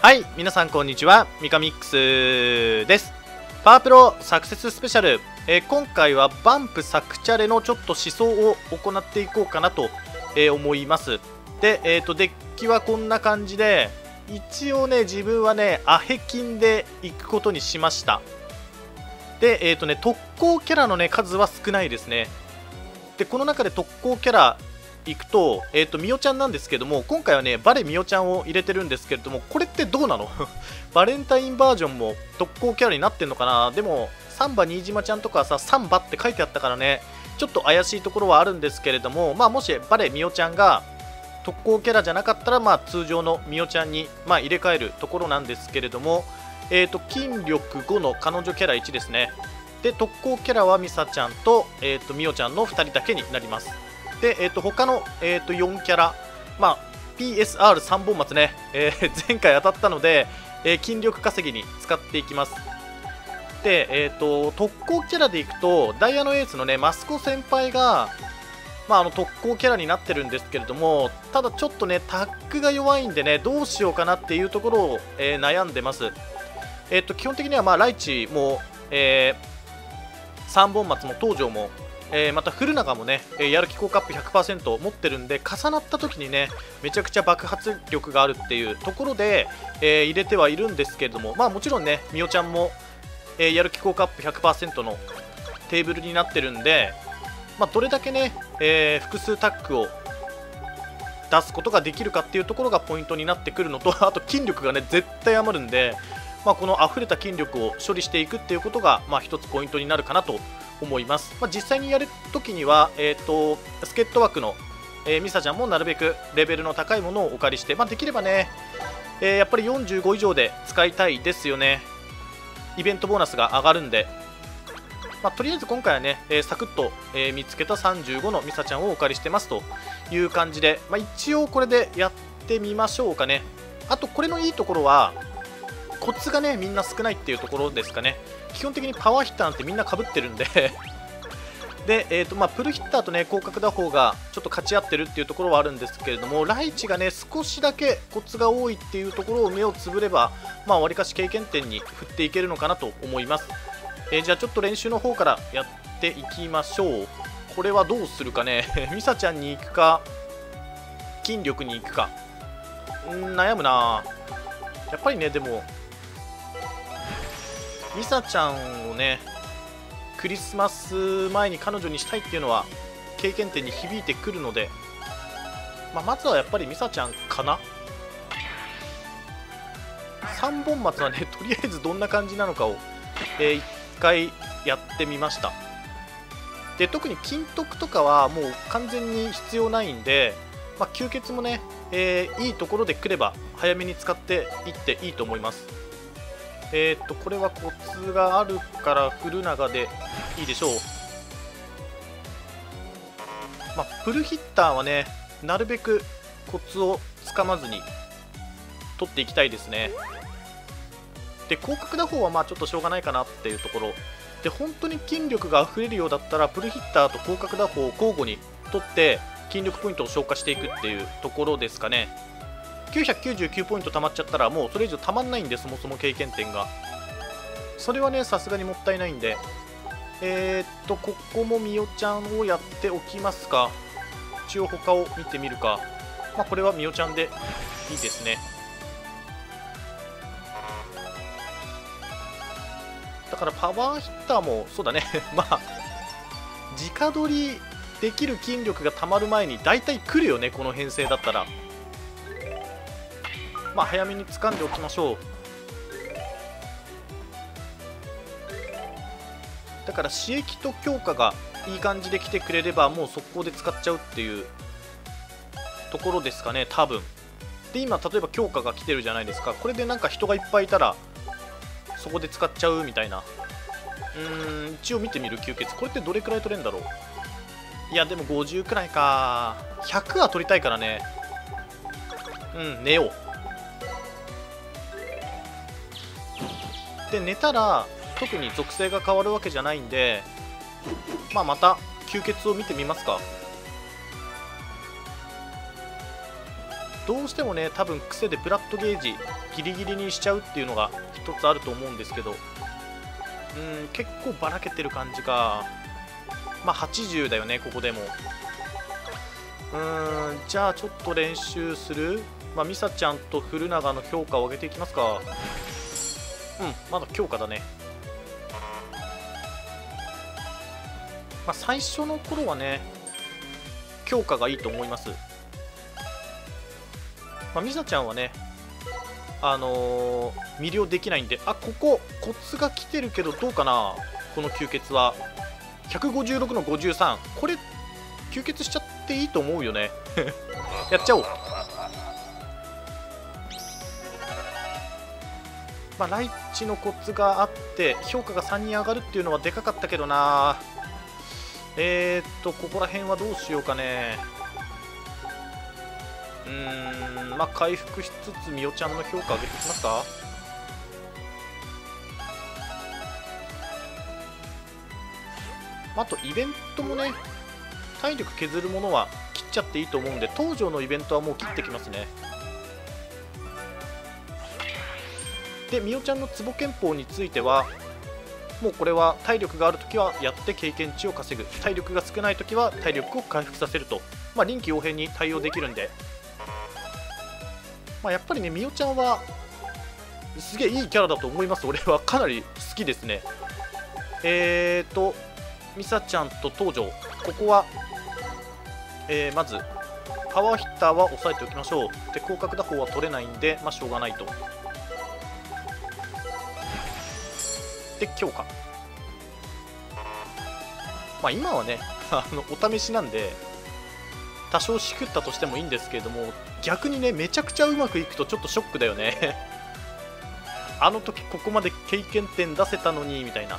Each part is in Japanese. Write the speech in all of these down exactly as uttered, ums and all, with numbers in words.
はい、皆さんこんにちは、ミカミックスです。パワープロサクセススペシャル、えー、今回はバンプサクチャレのちょっと思想を行っていこうかなと、えー、思います。で、えーと、デッキはこんな感じで、一応ね、自分はね、アヘ金でいくことにしました。で、えーとね、特攻キャラのね、数は少ないですね。で、この中で特攻キャラ、いくと、えっと、みおちゃんなんですけども、今回はね、バレみおちゃんを入れてるんですけれども、これってどうなのバレンタインバージョンも特攻キャラになってんのかな。でも、サンバ新島ちゃんとかはさ、サンバって書いてあったからね、ちょっと怪しいところはあるんですけれども、まあ、もしバレみおちゃんが特攻キャラじゃなかったら、まあ、通常のみおちゃんに、まあ、入れ替えるところなんですけれども、えっと、筋力ごの彼女キャラいちですね。で、特攻キャラはミサちゃんと、えっと、みおちゃんのふたりだけになります。で、えー、と他の、えー、とよんキャラ、まあ、ピーエスアールさん 本松ね、えー、前回当たったので、えー、筋力稼ぎに使っていきます。で、えー、と特攻キャラでいくと、ダイヤのエースのね、マスコ先輩が、まあ、あの特攻キャラになってるんですけれども、ただちょっとね、タックが弱いんでね、どうしようかなっていうところを、えー、悩んでます。えー、と基本的には、まあ、ライチも、えー、さんぼん松も東條も、えー、また古長もね、えー、やる気効果アップ ひゃくパーセント 持ってるんで、重なった時にね、めちゃくちゃ爆発力があるっていうところで、えー、入れてはいるんですけれども、まあもちろんね、みおちゃんも、えー、やる気効果アップ ひゃくパーセント のテーブルになってるんで、まあ、どれだけね、えー、複数タックを出すことができるかっていうところがポイントになってくるのと、あと筋力がね、絶対余るんで、まあ、この溢れた筋力を処理していくっていうことが、まあ、一つポイントになるかなと思います。まあ、実際にやるときには、えーと、助っ人枠の、えー、ミサちゃんもなるべくレベルの高いものをお借りして、まあ、できればね、えー、やっぱりよんじゅうご以上で使いたいですよね。イベントボーナスが上がるんで、まあ、とりあえず今回はね、えー、サクッと、えー、見つけたさんじゅうごのミサちゃんをお借りしてますという感じで、まあ、一応これでやってみましょうかね。あとこれのいいところは、コツがね、みんな少ないっていうところですかね。基本的にパワーヒッターなんてみんな被ってるんでで、えーとまあ、プルヒッターとね、広角打法がちょっと勝ち合ってるっていうところはあるんですけれども、ライチがね、少しだけコツが多いっていうところを目をつぶれば、まあ、わりかし経験点に振っていけるのかなと思います。えー、じゃあちょっと練習の方からやっていきましょう。これはどうするかね。ミサちゃんに行くか、筋力に行くか。んー、悩むな。やっぱりね、でも、ミサちゃんをね、クリスマス前に彼女にしたいっていうのは経験点に響いてくるので、まあ、まずはやっぱりミサちゃんかな。さんぼん松はね、とりあえずどんな感じなのかを、えー、いっかいやってみました。で、特に金徳とかはもう完全に必要ないんで、まあ、吸血もね、えー、いいところで来れば早めに使っていっていいと思います。えー、っとこれはコツがあるから古長でいいでしょう。まあ、フルヒッターはね、なるべくコツをつかまずに取っていきたいですね。で、広角打法はまあちょっとしょうがないかなっていうところで、本当に筋力が溢れるようだったらプルヒッターと広角打法を交互に取って筋力ポイントを消化していくっていうところですかね。きゅうひゃくきゅうじゅうきゅうポイント貯まっちゃったらもうそれ以上たまんないんで、そもそも経験点が。それはね、さすがにもったいないんで、えー、っとここもみおちゃんをやっておきますか。一応他を見てみるか。まあ、これはみおちゃんでいいですね。だからパワーヒッターもそうだねまあ直取りできる筋力がたまる前に大体来るよね、この編成だったら。まあ早めに掴んでおきましょう。だから刺激と強化がいい感じで来てくれればもう速攻で使っちゃうっていうところですかね、多分。で、今例えば強化が来てるじゃないですか。これでなんか人がいっぱいいたらそこで使っちゃうみたいな。うーん、一応見てみる。吸血これってどれくらい取れるんだろう。いやでもごじゅうくらいか。ひゃくは取りたいからね。うん、寝よう。で、寝たら特に属性が変わるわけじゃないんで、まあ、また吸血を見てみますか。 どうしてもね多分癖でブラッドゲージギリギリにしちゃうっていうのが一つあると思うんですけど、うん結構ばらけてる感じか。まあはちじゅうだよねここでも。うーんじゃあちょっと練習する。まあミサちゃんと古永の評価を上げていきますか。うんまだ強化だね。まあ最初の頃はね強化がいいと思います。まあ、ミサちゃんはね、あのー、魅了できないんで、あ、ここ、コツが来てるけど、どうかな、この吸血は。ひゃくごじゅうろくのごじゅうさん、これ、吸血しちゃっていいと思うよね。やっちゃおう。まあ、ライチのコツがあって、評価がさんに上がるっていうのはでかかったけどな。えーっと、ここら辺はどうしようかね。うーんまあ回復しつつみおちゃんの評価上げていきますか。あとイベントもね体力削るものは切っちゃっていいと思うんで、東条のイベントはもう切ってきますね。でみおちゃんの壺拳法についてはもうこれは体力があるときはやって経験値を稼ぐ、体力が少ないときは体力を回復させると、まあ、臨機応変に対応できるんで、まあ、やっぱりね、みおちゃんはすげえいいキャラだと思います。俺はかなり好きですね。えーと、ミサちゃんと東條、ここは、えー、まず、パワーヒッターは抑えておきましょう。で、広角打法は取れないんで、まあ、しょうがないと。で、強化。まあ、今はね、あのお試しなんで、多少しくったとしてもいいんですけれども、逆にねめちゃくちゃうまくいくとちょっとショックだよねあの時ここまで経験点出せたのにみたいな。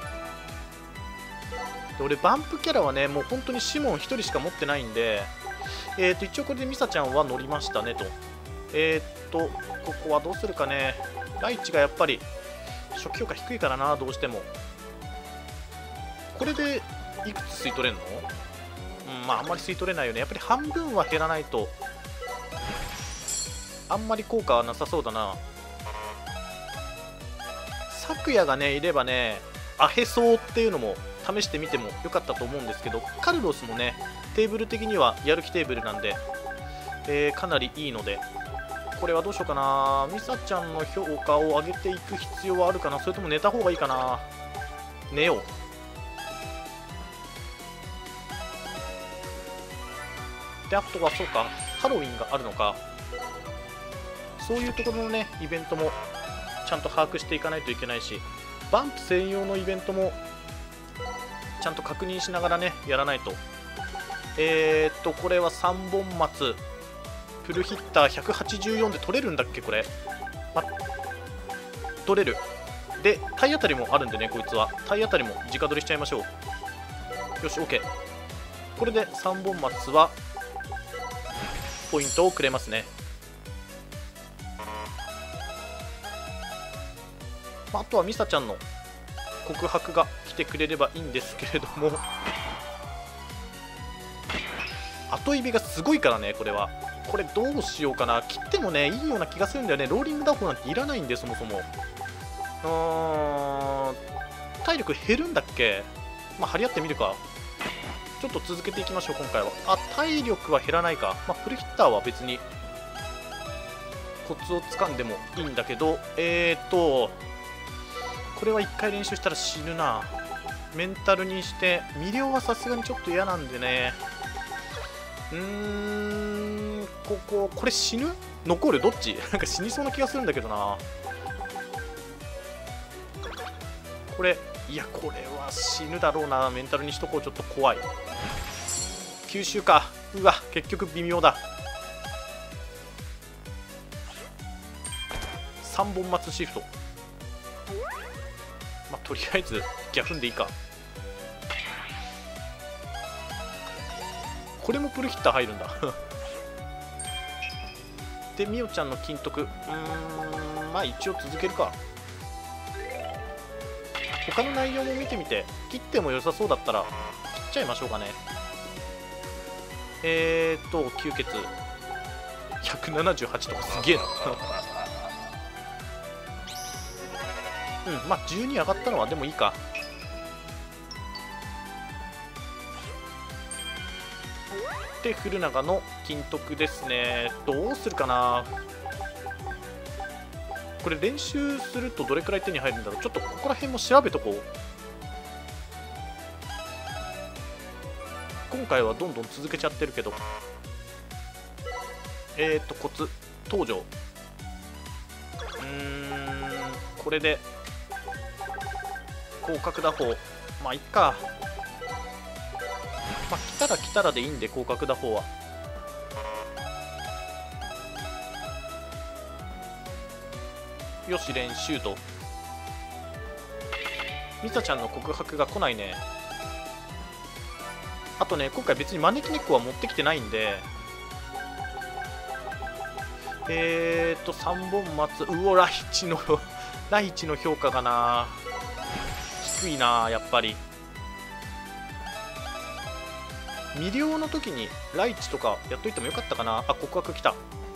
で俺バンプキャラはねもう本当にシモンひとりしか持ってないんで、えーと一応これでミサちゃんは乗りましたねと。えーっとここはどうするかね。ライチがやっぱり初期評価低いからな、どうしても。これでいくつ吸い取れんの？うん、まああんまり吸い取れないよね。やっぱり半分は減らないとあんまり効果はなさそうだな。咲夜がねいればねアヘソウっていうのも試してみてもよかったと思うんですけど、カルロスもねテーブル的にはやる気テーブルなんで、えー、かなりいいので、これはどうしようかな。ミサちゃんの評価を上げていく必要はあるかな、それとも寝た方がいいかな。寝よう。であとはそうかハロウィンがあるのか、そういうところのねイベントもちゃんと把握していかないといけないし、バンプ専用のイベントもちゃんと確認しながらねやらないと。えーっとこれはさんぼん松フルヒッターひゃくはちじゅうよんで取れるんだっけこれ、ま、取れる。で体当たりもあるんでね、こいつは体当たりも直取りしちゃいましょう。よし OK、 これでさんぼん松はポイントをくれますね。あとはミサちゃんの告白が来てくれればいいんですけれども、後指がすごいからねこれは。これどうしようかな。切ってもねいいような気がするんだよね。ローリング打法なんていらないんで、そもそも。うーん体力減るんだっけ。まあ張り合ってみるか。ちょっと続けていきましょう今回は。あ、体力は減らないか。まあフルヒッターは別にコツをつかんでもいいんだけど、えーっとこれはいっかい練習したら死ぬな。メンタルにして魅了はさすがにちょっと嫌なんでね。うーんこここれ死ぬ残るどっちなんか死にそうな気がするんだけどな。これいやこれは死ぬだろうな。メンタルにしとこう。ちょっと怖い。吸収か。うわ結局微妙だ。さんぼん松シフト。まあとりあえずギャフンでいいか。これもプルヒッター入るんだでみおちゃんの金徳、うーんまあ一応続けるか。他の内容も見てみて切っても良さそうだったら切っちゃいましょうかね。えーっと吸血ひゃくななじゅうはちとかすげえなうん、まあじゅうに上がったのはでもいいか。で古長の金徳ですね。どうするかな。これ練習するとどれくらい手に入るんだろう。ちょっとここら辺も調べとこう。今回はどんどん続けちゃってるけど、えっとコツ登場、うーんこれで広角打法、まあいっか。まあ来たら来たらでいいんで、広角打法は。よし練習と。ミサちゃんの告白が来ないね。あとね、今回別に招き猫は持ってきてないんで、えーとさんぼん松、うおライチのライチの評価がな低いな。やっぱり未了の時にライチとかやっといてもよかったかな。あ、告白来た。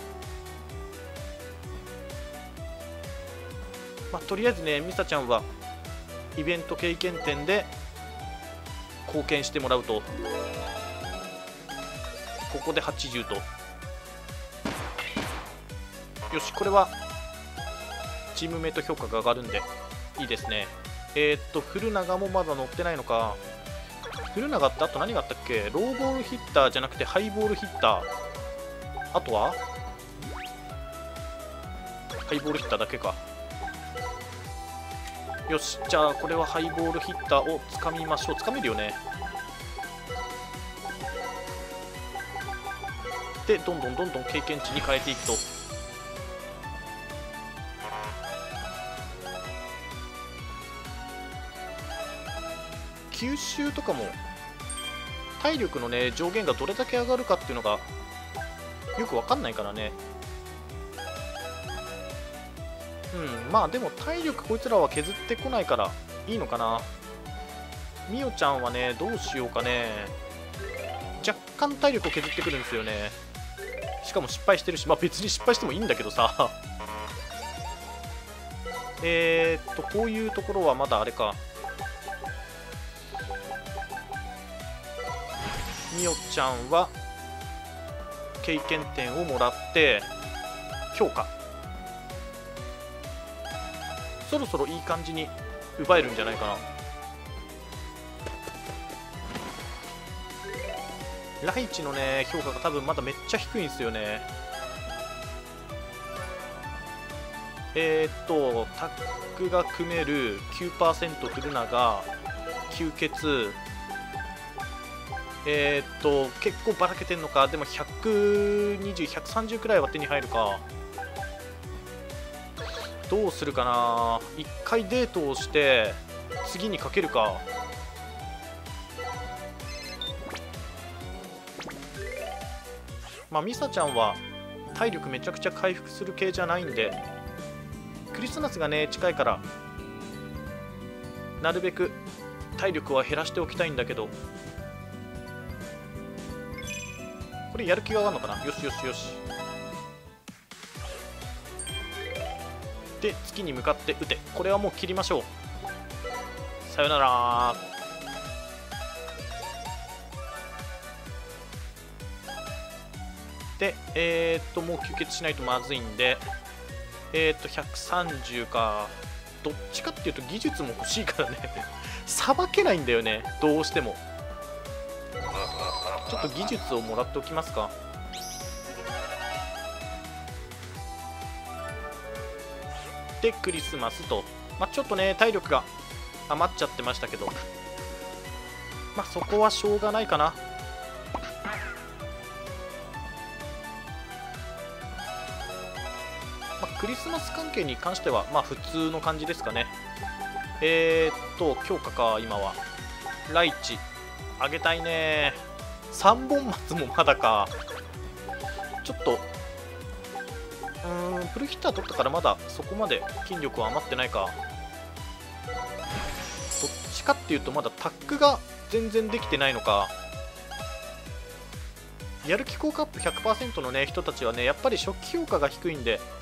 まあとりあえずね、ミサちゃんはイベント経験点で貢献してもらうと、ここではちじゅうと。よし、これはチームメイト評価が上がるんでいいですね。えー、っと古長もまだ乗ってないのか。古長ってあと何があったっけ。ローボールヒッターじゃなくてハイボールヒッター、あとはハイボールヒッターだけか。よし、じゃあこれはハイボールヒッターをつかみましょう。つかめるよね。でどんどんどんどん経験値に変えていくと。吸収とかも体力のね上限がどれだけ上がるかっていうのがよく分かんないからね。うん、まあでも体力こいつらは削ってこないからいいのかな。みおちゃんはねどうしようかね。若干体力を削ってくるんですよね。しかも失敗してるし、まあ別に失敗してもいいんだけどさえーっとこういうところはまだあれか。みおちゃんは経験点をもらって強化、そろそろいい感じに奪えるんじゃないかな。ライチのね評価が多分まだめっちゃ低いんですよね。えー、っとタッグが組める きゅうパーセント 古長吸血、えー、っと結構ばらけてんのか。でもひゃくにじゅう、ひゃくさんじゅうくらいは手に入るか。どうするかな。一回デートをして次にかけるか。まあミサちゃんは体力めちゃくちゃ回復する系じゃないんで、クリスマスがね近いからなるべく体力は減らしておきたいんだけど、これやる気が上がるのかな。よしよしよし。で月に向かって撃て。これはもう切りましょう。さよなら。でえー、っともう吸血しないとまずいんで、えー、っとひゃくさんじゅうか。どっちかっていうと技術も欲しいからねさばけないんだよねどうしても。ちょっと技術をもらっておきますか。でクリスマスと、まあ、ちょっとね体力が余っちゃってましたけど、まあそこはしょうがないかな。まあ、クリスマス関係に関してはまあ普通の感じですかね。えー、っと強化か。今はライチあげたいね。さんぼん松もまだか。ちょっとうーんプルヒッター取ったからまだそこまで筋力は余ってないか。どっちかっていうとまだタックが全然できてないのか。 やる気効果アップ ひゃくパーセント のね人たちはねやっぱり初期評価が低いんで、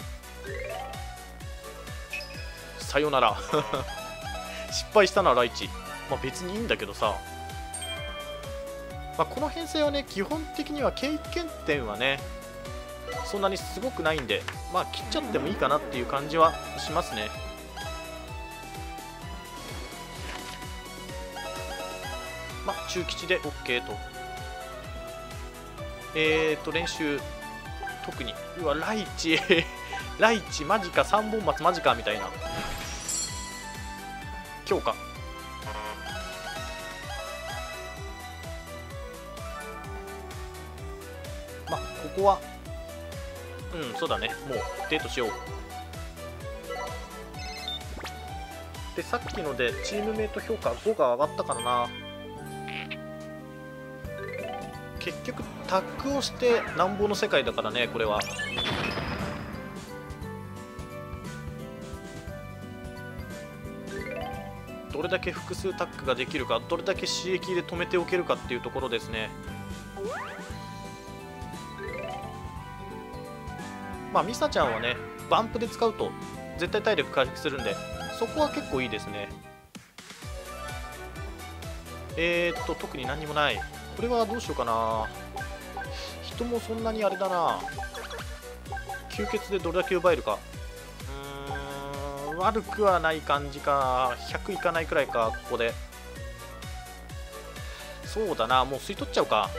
さよなら失敗したなライチ。まあ別にいいんだけどさ、まあ、この編成はね基本的には経験点はねそんなにすごくないんで、まあ切っちゃってもいいかなっていう感じはしますね。まあ中吉で OK と。えーと練習特にうわライチライチマジか、さんぼん松マジかみたいな。強化まあここはうんそうだね、もうデートしよう。でさっきのでチームメイト評価ごが上がったからな。結局タッグをしてなんぼの世界だからねこれは。どれだけ複数タッグができるか、どれだけ刺激で止めておけるかっていうところですね。まあミサちゃんはねバンプで使うと絶対体力回復するんで、そこは結構いいですね。えーっと特に何にもない。これはどうしようかな。人もそんなにあれだな。吸血でどれだけ奪えるか。うーん悪くはない感じか。ひゃくいかないくらいか。ここでそうだな、もう吸い取っちゃうか。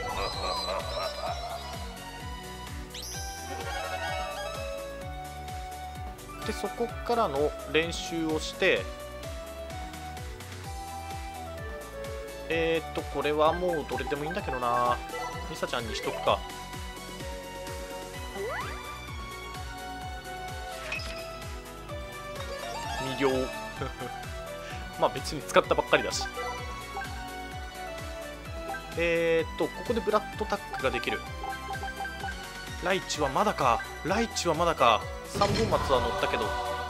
でそこからの練習をして、えー、っとこれはもうどれでもいいんだけどな。ミサちゃんにしとくか。魅了まあ別に使ったばっかりだし。えー、っとここでブラッドタックができる。ライチはまだか。ライチはまだか。さんぼん松は乗ったけど。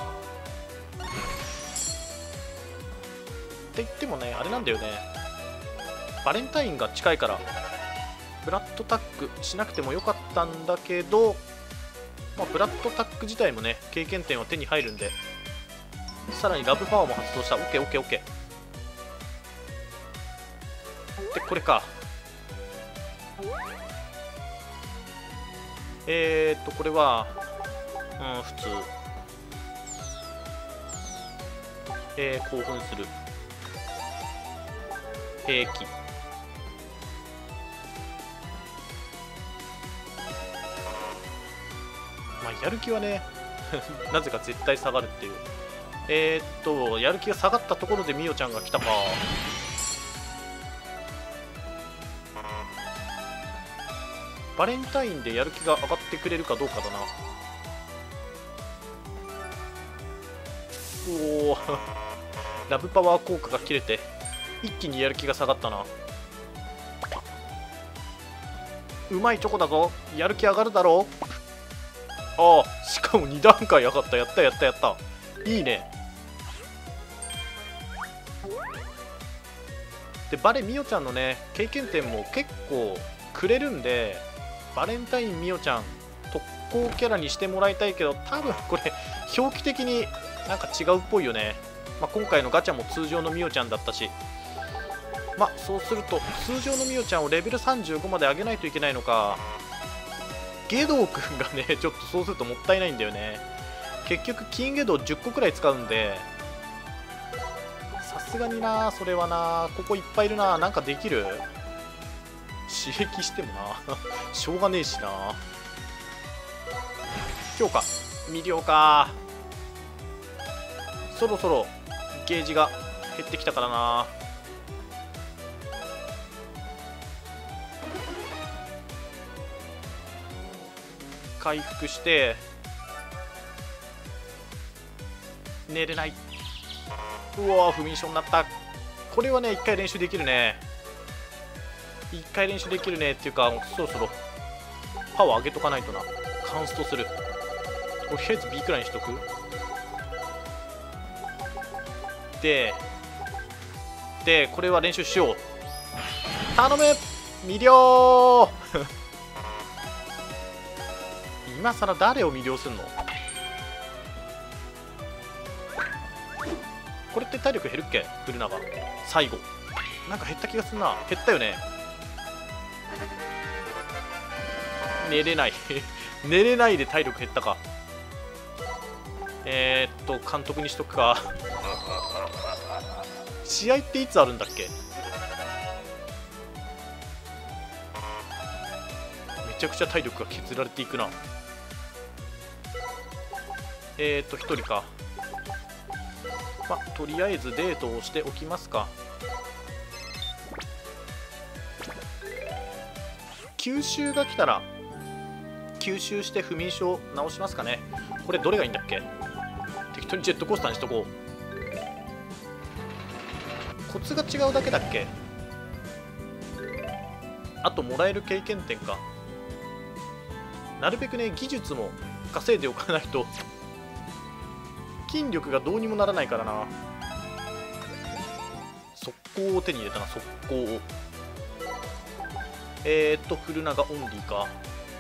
って言ってもねあれなんだよね、バレンタインが近いからブラッドタックしなくてもよかったんだけど、まあ、ブラッドタック自体もね経験点は手に入るんで、さらにラブパワーも発動した。 オーケーオーケーオーケー でこれか。えーっとこれはうん普通、えー、興奮する平気。まあやる気はねなぜか絶対下がるっていう。えー、っとやる気が下がったところでミオちゃんが来たか。バレンタインでやる気が上がってくれるかどうかだな。おおラブパワー効果が切れて一気にやる気が下がったな。うまいチョコだぞ、やる気上がるだろう。ああしかもに段階上がった。やったやったやった、いいね。でバレミオちゃんのね経験点も結構くれるんで、バレンタインミオちゃん特攻キャラにしてもらいたいけど、多分これ表記的になんか違うっぽいよね。まあ、今回のガチャも通常のミオちゃんだったし、まあそうすると通常のミオちゃんをレベルさんじゅうごまで上げないといけないのか。ゲドウくんがねちょっとそうするともったいないんだよね。結局金ゲドウじゅっこくらい使うんで、さすがになそれはな。ここいっぱいいるな。なんかできる？刺激してもなしょうがねえしな。強化魅了か。そろそろゲージが減ってきたからな。回復して寝れない。うわー不眠症になった。これはね一回練習できるね。一回練習できるねっていうか、そろそろパワー上げとかないとな。カンストする。とりあえず B くらいにしとく。ででこれは練習しよう。頼む魅了今更誰を魅了すんの？これって体力減るっけ？フルナガ最後なんか減った気がするな。減ったよね。寝れない寝れないで体力減ったか。えー、っと監督にしとくか試合っていつあるんだっけ？めちゃくちゃ体力が削られていくな。えー、っとひとりか。まあとりあえずデートをしておきますか。吸収が来たら吸収して不眠症直しますかね。これどれがいいんだっけ？適当にジェットコースターにしとこう。コツが違うだけだっけ？あともらえる経験点か。なるべくね技術も稼いでおかないと筋力がどうにもならないからな。速攻を手に入れたな。速攻をえーっとフルナガオンリーか。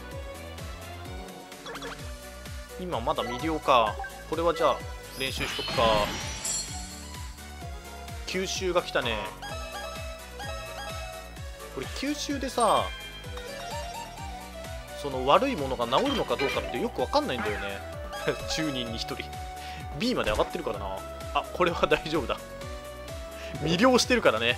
今まだ魅了か。これはじゃあ練習しとくか。吸収が来たね。これ吸収でさその悪いものが治るのかどうかってよく分かんないんだよねじゅうにんにひとり B まで上がってるからな。あ、これは大丈夫だ魅了してるからね。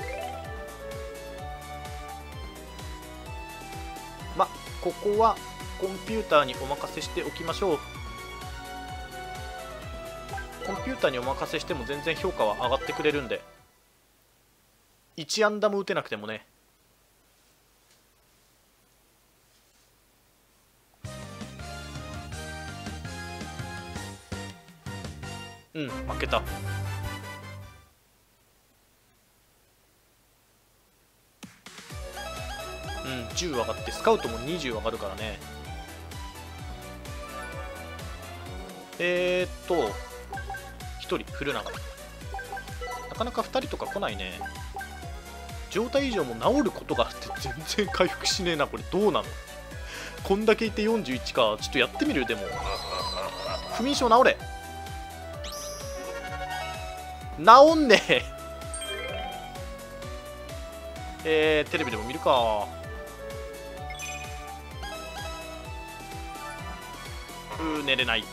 ま、ここはコンピューターにお任せしておきましょう。コンピューターにお任せしても全然評価は上がってくれるんで、いち安打も打てなくてもね。うん、負けた。うん、じゅう上がってスカウトもにじゅう上がるからね。えー、っとひとりフルナガ。なかなかふたりとか来ないね。状態異常も治ることがあって全然回復しねえな。これどうなの？こんだけいてよんじゅういちか。ちょっとやってみる。でも不眠症治れ。治んねええー、テレビでも見るか。うー、寝れない。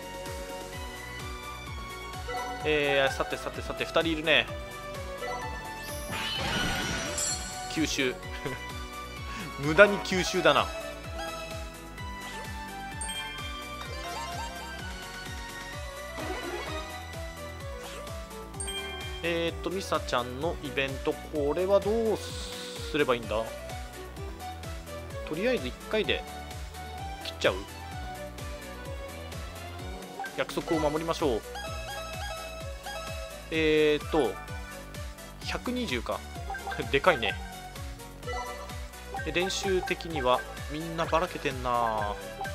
えー、さてさてさてふたりいるね。吸収無駄に吸収だな。えーっとミサちゃんのイベント、これはどうすればいいんだ。とりあえずいっかいで切っちゃう。約束を守りましょう。えーっとひゃくにじゅうかでかいね。練習的にはみんなばらけてんな。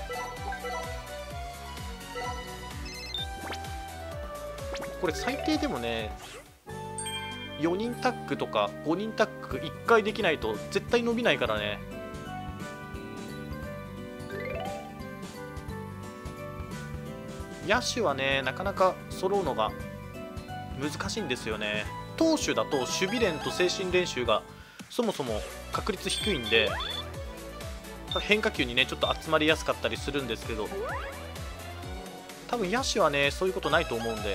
これ最低でもねよにんタッグとかごにんタッグいっかいできないと絶対伸びないからね。野手はねなかなか揃うのが難しいんですよね。投手だと守備練と精神練習がそもそも確率低いんで変化球にねちょっと集まりやすかったりするんですけど、多分野手はねそういうことないと思うんで。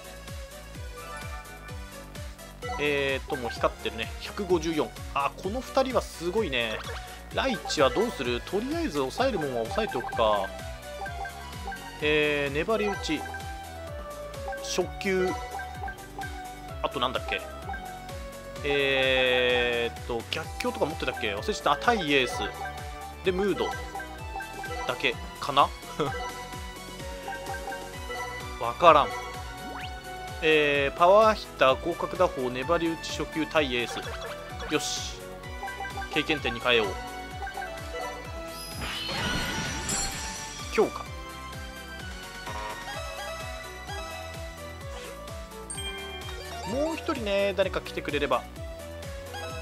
えーともう光ってるね。ひゃくごじゅうよん。あ、このふたりはすごいね。ライチはどうする？とりあえず抑えるもんは抑えておくか。えー、粘り打ち初球、あとなんだっけ、えーっと逆境とか持ってたっけ忘れちゃった。あ、対エースでムードだけかなわからん。えー、パワーヒッター、広角打法、粘り打ち初級対エース。よし、経験点に変えよう。強化。もう一人ね誰か来てくれれば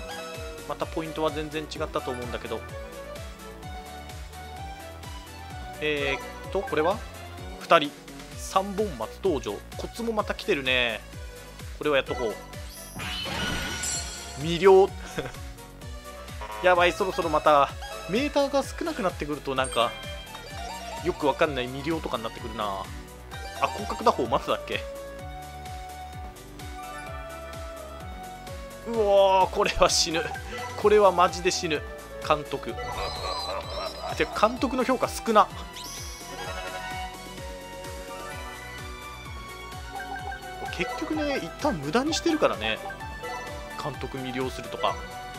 またポイントは全然違ったと思うんだけど。 えー、っとこれはふたり三本松登場。コツもまた来てるね。これはやっとこう。魅了やばい、そろそろまたメーターが少なくなってくるとなんかよくわかんない魅了とかになってくるな。あ、広角打法待つだっけ。うおー、これは死ぬ。これはマジで死ぬ。監督てか監督の評価少な。結局ね、一旦無駄にしてるからね、監督魅了するとか。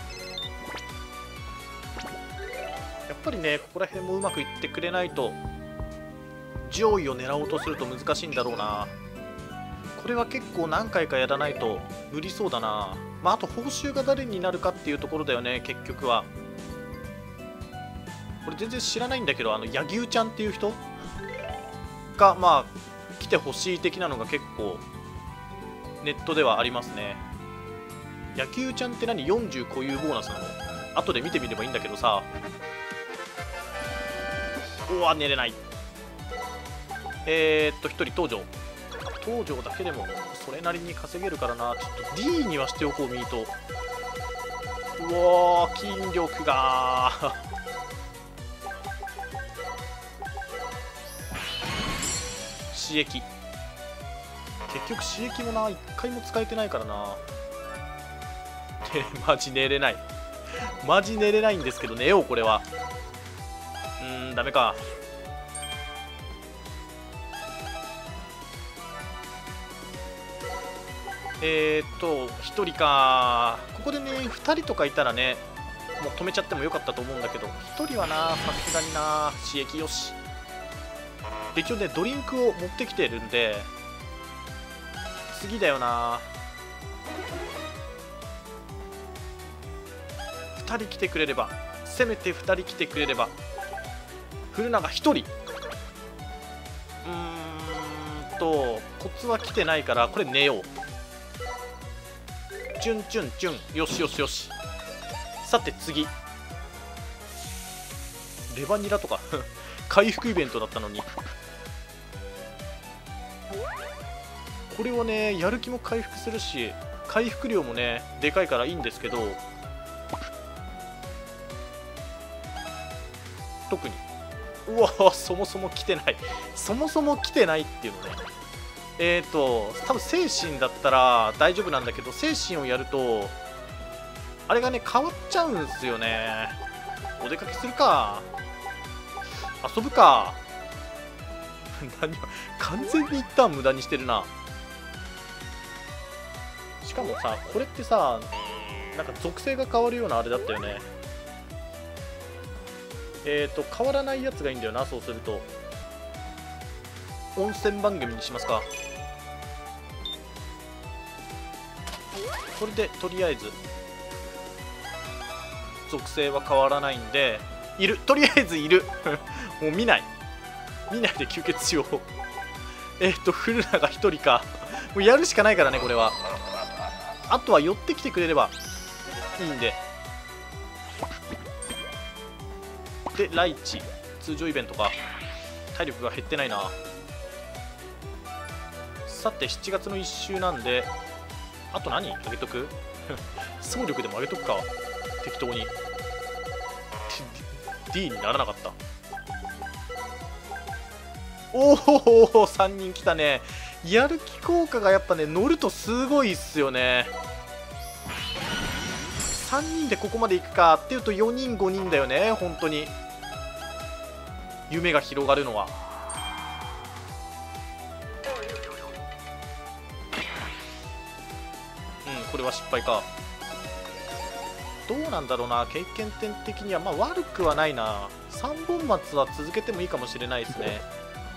やっぱりね、ここら辺もうまくいってくれないと、上位を狙おうとすると難しいんだろうな。これは結構何回かやらないと無理そうだな。まあ、あと報酬が誰になるかっていうところだよね、結局は。これ全然知らないんだけど、あの柳生ちゃんっていう人がまあ来てほしい的なのが結構ネットではありますね。野球ちゃんって何、よんじゅう固有ボーナスなの？後で見てみればいいんだけどさ。おわ、寝れない。えー、っとひとり登場。登場だけでもそれなりに稼げるからな。ちょっと ディー にはしておこう、ミート。うわー、筋力が刺激。結局刺激もな、一回も使えてないからな。でマジ寝れない。マジ寝れないんですけど、寝よう、これは。うーん、ダメか。えーっとひとりか。ここでねふたりとかいたらね、もう止めちゃってもよかったと思うんだけど、ひとりはな、さすがにな。刺激よし。で一応ねドリンクを持ってきてるんで、次だよな。ふたり来てくれれば、せめてふたり来てくれれば。古永ひとり。うーんとコツは来てないからこれ寝よう。チュンチュンチュン。よしよしよし。さて次、レバニラとか回復イベントだったのに。これはねやる気も回復するし回復量もねでかいからいいんですけど、特にうわそもそも来てない。そもそも来てないっていうのね。えっと多分精神だったら大丈夫なんだけど、精神をやるとあれがね変わっちゃうんすよね。お出かけするか、遊ぶか何を完全に一旦無駄にしてるな。しかもさ、これってさ、なんか属性が変わるようなあれだったよね。えっと変わらないやつがいいんだよな。そうすると温泉番組にしますか。これでとりあえず属性は変わらないんでいる。とりあえずいるもう見ない見ないで吸血しようえっと古永ひとりか。もうやるしかないからね、これは。あとは寄ってきてくれればいいんで。でライチ通常イベントか。体力が減ってないな。さてしちがつのいっ週なんで、あと何上げとく総力でも上げとくか、適当に。 D にならなかった。おおさんにん来たね。やる気効果がやっぱね乗るとすごいっすよね。さんにんでここまでいくかっていうとよにんごにんだよね。本当に夢が広がるのは。うん、これは失敗か。どうなんだろうな、経験点的にはまあ悪くはないな。さんぼん松は続けてもいいかもしれないですね。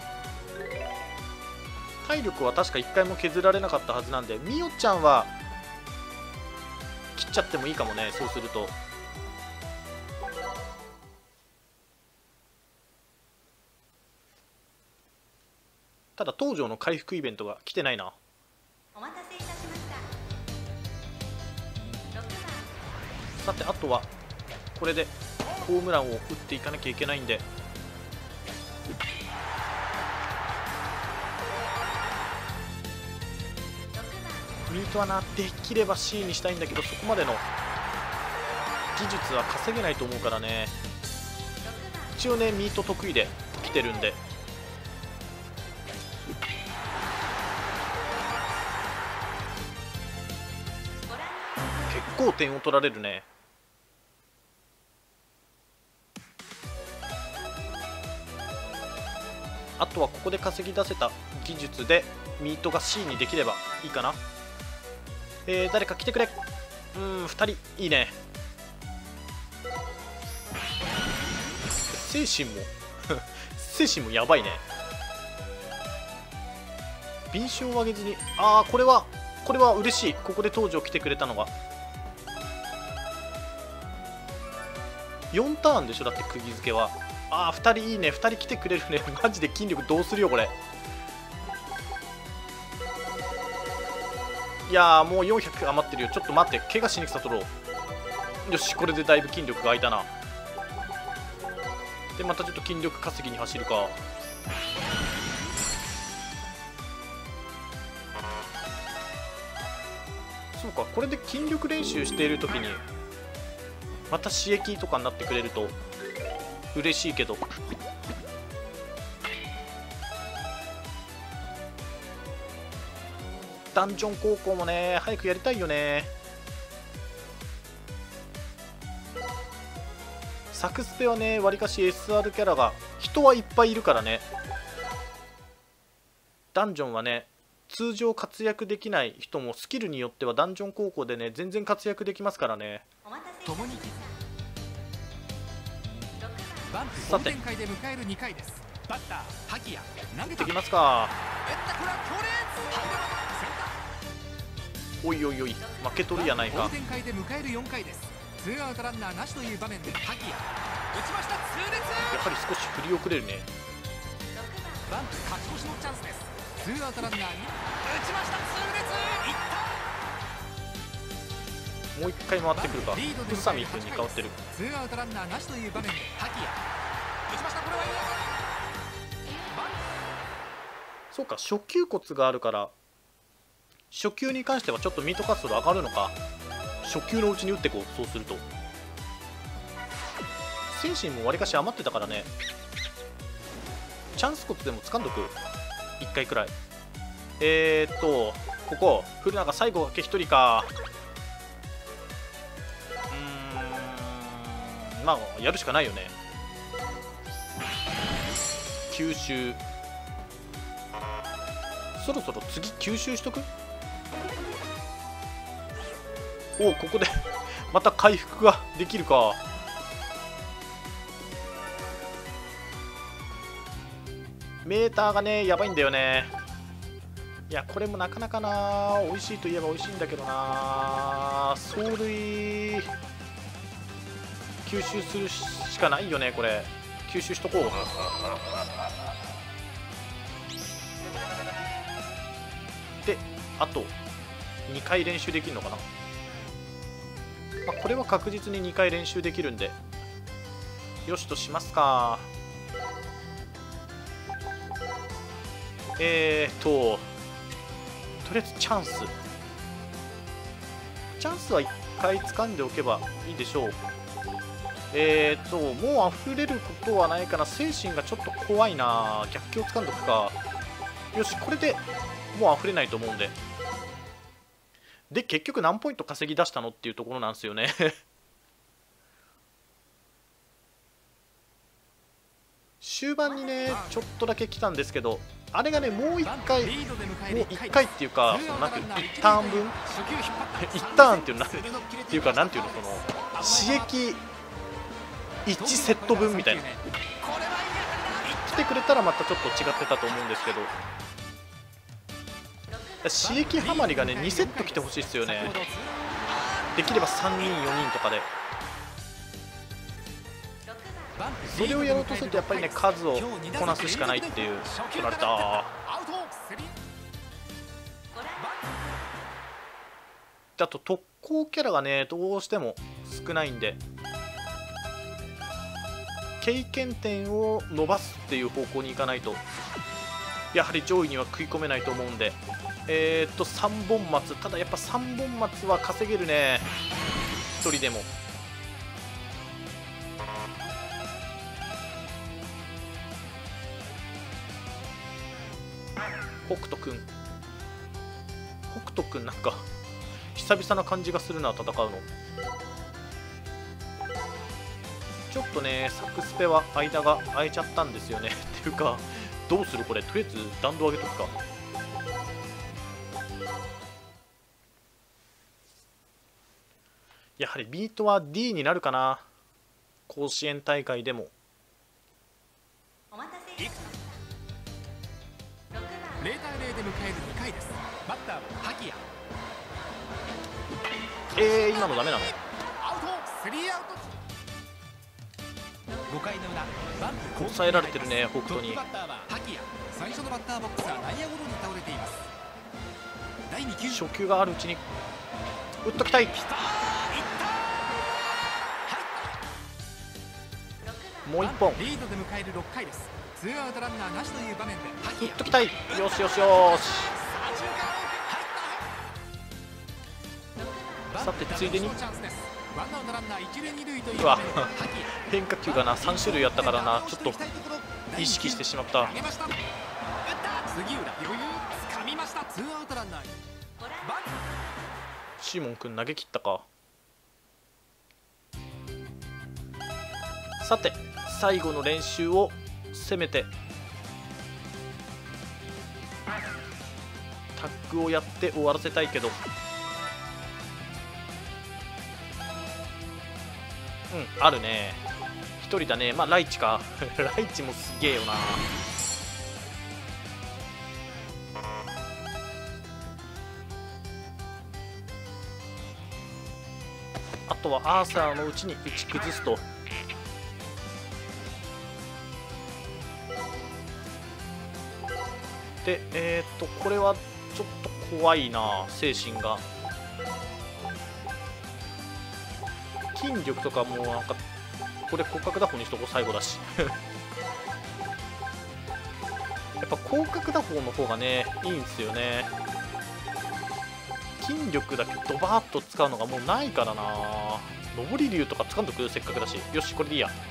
体力は確かいっかいも削られなかったはずなんで、みおちゃんは切っちゃってもいいかもね。そうするとただ東條の回復イベントが来てないな。 お待たせいたしました。ろくばん。 さてあとはこれでホームランを打っていかなきゃいけないんで、 ミートはな、できれば シー にしたいんだけど、そこまでの技術は稼げないと思うからね。一応ねミート得意で来てるんで。結構点を取られるね。あとはここで稼ぎ出せた技術でミートが シー にできればいいかな。えー、誰か来てくれ。うん、ふたりいいね。精神も精神もやばいね。敏捷を上げずに、ああこれはこれは嬉しい。ここで登場来てくれたのがよんターンでしょ。だって釘付けは。ああふたりいいね。ふたり来てくれるね。マジで筋力どうするよこれ。いやーもうよんひゃく余ってるよ。ちょっと待って、怪我しにくさ取ろう。よし、これでだいぶ筋力が空いたな。でまたちょっと筋力稼ぎに走るか。そうか、これで筋力練習している時にまた刺激とかになってくれると嬉しいけど。ダンジョン高校もね早くやりたいよね。サクスペはねわりかし エスアール キャラが人はいっぱいいるからね。ダンジョンはね通常活躍できない人もスキルによってはダンジョン高校でね全然活躍できますからね。さてできますか。おいおいおい負け取りやないか。 ツーアウトランナーなしという場面でハキヤ打ちました。痛烈。 やはり少し振り遅れるね。 バンプ勝ち越しのチャンスです。ツーアウトランナーに打ちました。痛烈。いった。 もう一回回ってくるか。フサミ君に変わってる。 ツーアウトランナーなしという場面でハキヤ打ちました。これはいい当たり。 そうか、初級骨があるから初級に関してはちょっとミート活動上がるのか。初級のうちに打ってこう。そうすると精神もわりかし余ってたからね。チャンスコツでも掴んどくいっかいくらい。えーっとここ古永最後だけひとりか。うーんまあやるしかないよね。吸収そろそろ次吸収しとく。おおここでまた回復ができるか。メーターがねやばいんだよね。いやこれもなかなかな美味しいといえば美味しいんだけどな。走塁吸収するしかないよね。これ吸収しとこう。であとにかい練習できるのかな。まあ、これは確実ににかい練習できるんでよしとしますか。えーっととりあえずチャンスチャンスはいっかい掴んでおけばいいでしょう。えーっともう溢れることはないかな。精神がちょっと怖いな。逆境掴んどくか。よしこれでもう溢れないと思うんで。で結局何ポイント稼ぎ出したのっていうところなんですよね終盤にねちょっとだけ来たんですけど、あれがねもういっかいもういっかいっていうかそのなんていうのいちターン分いちターンっていうのなんっていうかなんていうのその刺激いちセット分みたいな来てくれたらまたちょっと違ってたと思うんですけど、刺激ハマりがねにセット来てほしいですよね。できればさんにんよにんとかで。それをやろうとするとやっぱりね数をこなすしかないっていう。取られた。あと特攻キャラがねどうしても少ないんで経験点を伸ばすっていう方向に行かないとやはり上位には食い込めないと思うんで、えー、っとさんぼん松、ただやっぱさんぼん松は稼げるね、ひとりでも。北斗くん北斗くんなんか久々な感じがするな、戦うの。ちょっとねサクスペは間が空いちゃったんですよねっていうか、どうするこれ、とりあえず弾道上げとくか。やはりビートは ディー になるかな、甲子園大会でも。 お待たせいたしました。ろくばんゼロ対ゼロで迎えるにかいです。バッターは萩谷。 えー、今のダメなの？ アウト、スリーアウト。ごかいの裏、バンプ抑えられてるね北斗に。 トップバッターは萩谷。最初のバッターボックスは内野ゴロに倒れています。だいに球、 初球があるうちに打っときたい。もう一本リードで迎えるろっかいです。ツーアウトランナーなしという場面で萩谷。 打っときたい。よしよしよし。さてついでに、うわ変化球がなさん種類あったからな、ちょっと意識してしまった。 杉浦余裕つかみました。ツーアウトランナー。 シーモン君投げ切ったか。さて最後の練習を攻めてタッグをやって終わらせたいけど、うんあるね、ひとりだね。まあライチかライチもすげえよな。あとはアーサーのうちに打ち崩すと。でえっ、とこれはちょっと怖いな、精神が。筋力とかもなんかこれ骨格打法にしとこう、最後だしやっぱ広角打法の方がねいいんですよね。筋力だけドバーッと使うのがもうないからな。上り竜とか掴んどく、せっかくだし。よしこれでいいや。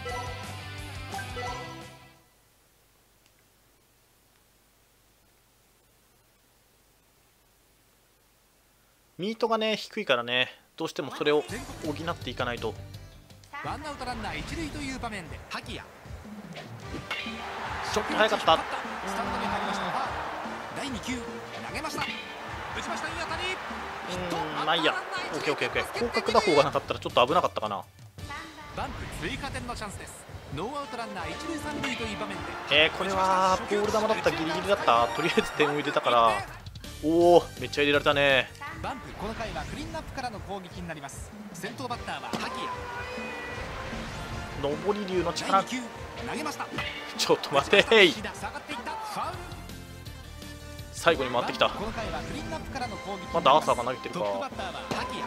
ミートがね低いからね、どうしてもそれを補っていかないと。 ワンアウトランナー一塁という場面で萩谷。 ちょっと早かった。 スタンドに入りました。だいに球投げました。打ちました。いい当たり。 うんまあいいや。オッケーオッケーオッケー。広角打法がなかったらちょっと危なかったかな。 バンプ追加点のチャンスです。ノーアウトランナー一塁三塁という場面で。 えー、これはボール球だった、ギリギリだった。とりあえず点を入れたから。おおめっちゃ入れられたね。 バンプこの回はクリーンアップからの攻撃になります。先頭バッターは萩谷。 上り竜の力。 投げました。 ちょっと待てーい。 下がっていったファウル。 最後に回ってきた。 この回はクリーンアップからの攻撃。 まだアーサーが投げてるか。 トップバッターは萩谷。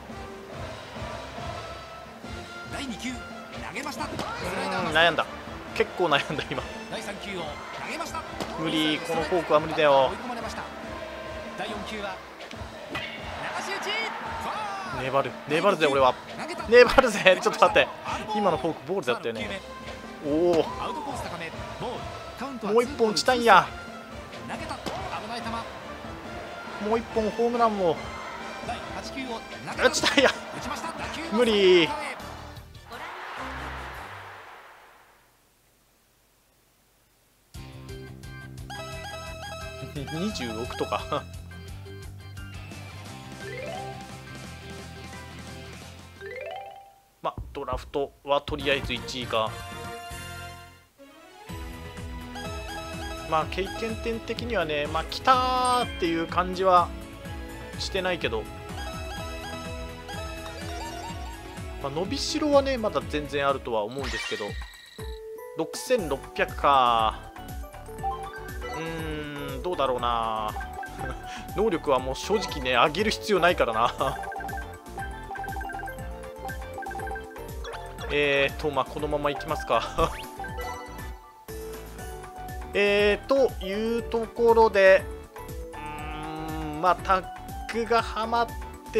だいに球投げました。 うん悩んだ、結構悩んだ今。 だいさん球を投げました。 無理、このフォークは無理だよ。 追い込まれました。だいよん球は流し打ち。 粘る粘るぜ俺は。粘るぜ。ちょっと待って、今のフォークボールだったよね。おおアウトコース高めボール。カウントはもう一本打ちたいんや。 投げた。危ない球。 もう一本ホームランもだいはち球を投げ打ちたいや。 打ちました。打球は無理。にじゅうろくとかまあドラフトはとりあえずいちいか。まあ経験点的にはね、まあ来たーっていう感じはしてないけど、まあ、伸びしろはねまだ全然あるとは思うんですけど、ろくせんろっぴゃくか。うーんどうだろうな能力はもう正直ね上げる必要ないからなえーとまあこのままいきますかえーというところで、うーんまあタッグがはまって、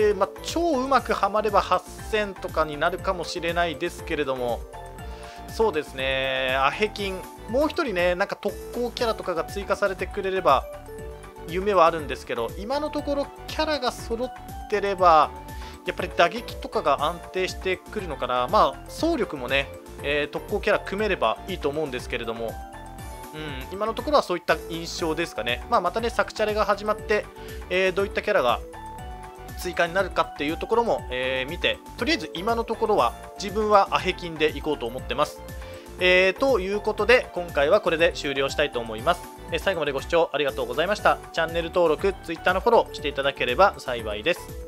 まあ、超うまくはまればはっせんとかになるかもしれないですけれども、そうですね、アヘキンもうひとりね、なんか特攻キャラとかが追加されてくれれば夢はあるんですけど、今のところキャラが揃ってればやっぱり打撃とかが安定してくるのかな。まあ走力もね、えー、特攻キャラ組めればいいと思うんですけれども、うん、今のところはそういった印象ですかね。まあ、またね、サクチャレが始まって、えー、どういったキャラが追加になるかっていうところも、えー見て、とりあえず今のところは自分はアヘキンでいこうと思ってます。えー、ということで今回はこれで終了したいと思います。えー最後までご視聴ありがとうございました。チャンネル登録、Twitter のフォローしていただければ幸いです。